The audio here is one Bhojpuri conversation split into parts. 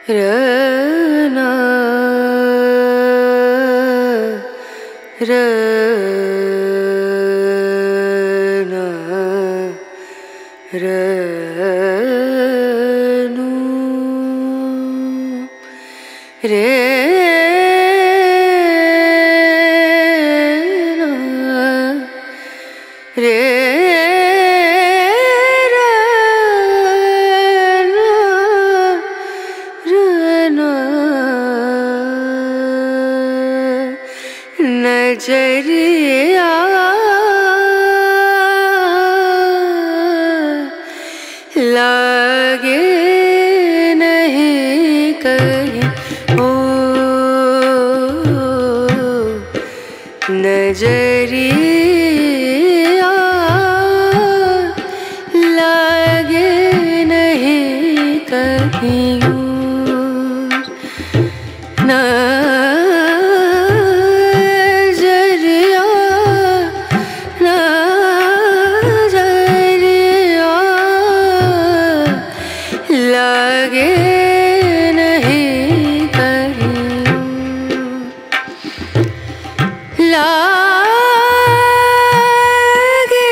रना रना रनु रे रे नजरिया लागे नहीं कहीं ओ नजरिया लागे नहीं कहीं लागे नहीं कहीं लागे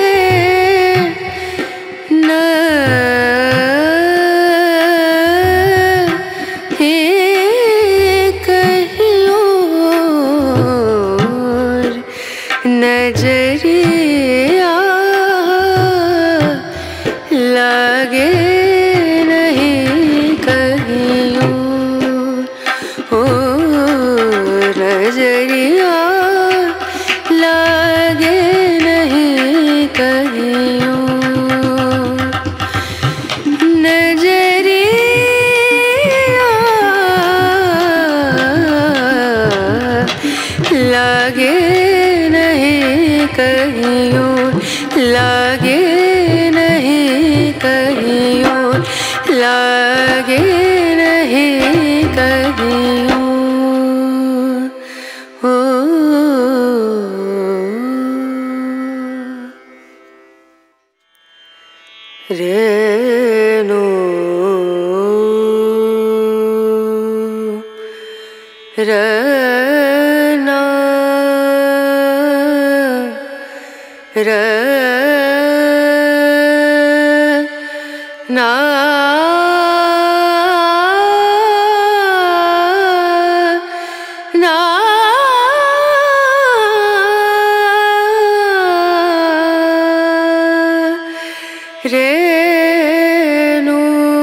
नहीं कहीं और नजरिया लागे नजरिया लागे नहीं कहीं नजरिया लागे नहीं कहीं लागे नहीं कहीं लागे नहीं कहीं रेणु रना रना ना रेणु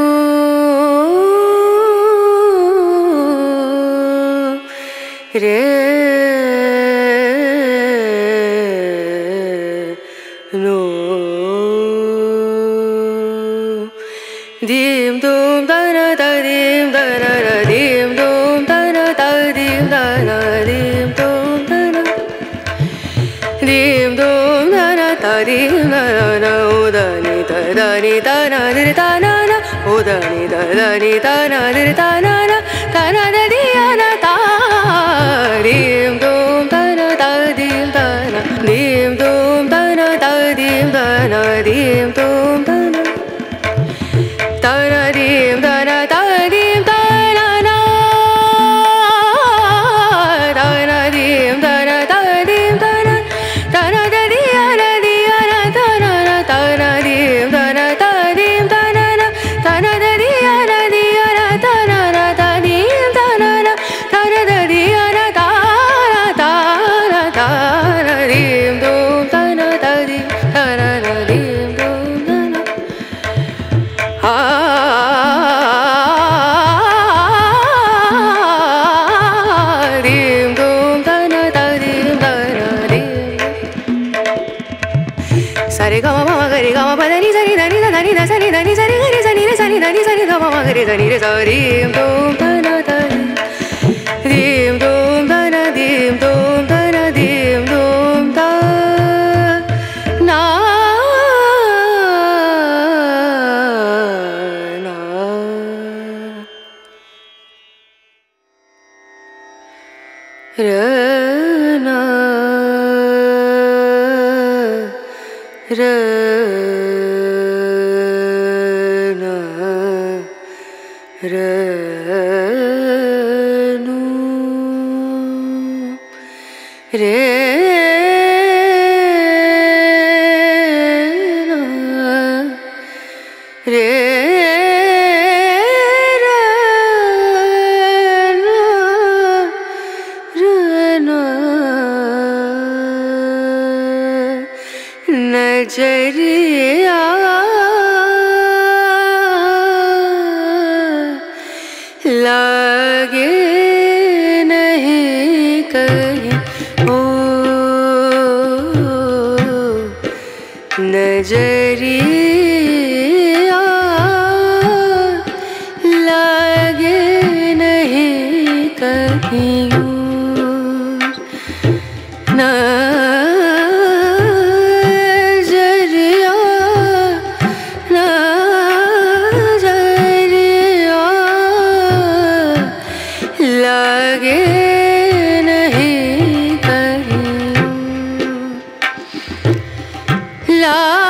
रेणु दीम दूम दना दीम दना दीम दूम दना दीम दना दीम दूम दना दीम दूम दना दीम दना उदनी दनी दना दना उदनी दनी दना दना दना दियाना ता दीम दूम दना दीम दना दीम दूम दना दीम दना दीम दूम दना दना दीम दना दीम दना ना दना दीम दना दीम दना दना दियाना दियाना दना दना दीम दना दीम दना दना दियाना दियाना दना दीम दना दना दियाना दना दना दीम दूम दना दीम दना दीम दूम दना दीम दूम दना दीम दना दीम सारे गा मा गा रे गा मा प नी सा नी दा नी दा नी दा सा नी दा नी सा रे गा रे सा नी रे सा नी दा नी सा रे गा मा गा रे सा नी रे सा दीम दूम दना दीम दूम दना दीम दूम दना दीम दूम दा ना ना रना रना रनु रे रे नजरिया लागे नहीं कहीं ओ नजरिया लागे नहीं कहीं लगे नहीं कहीं ला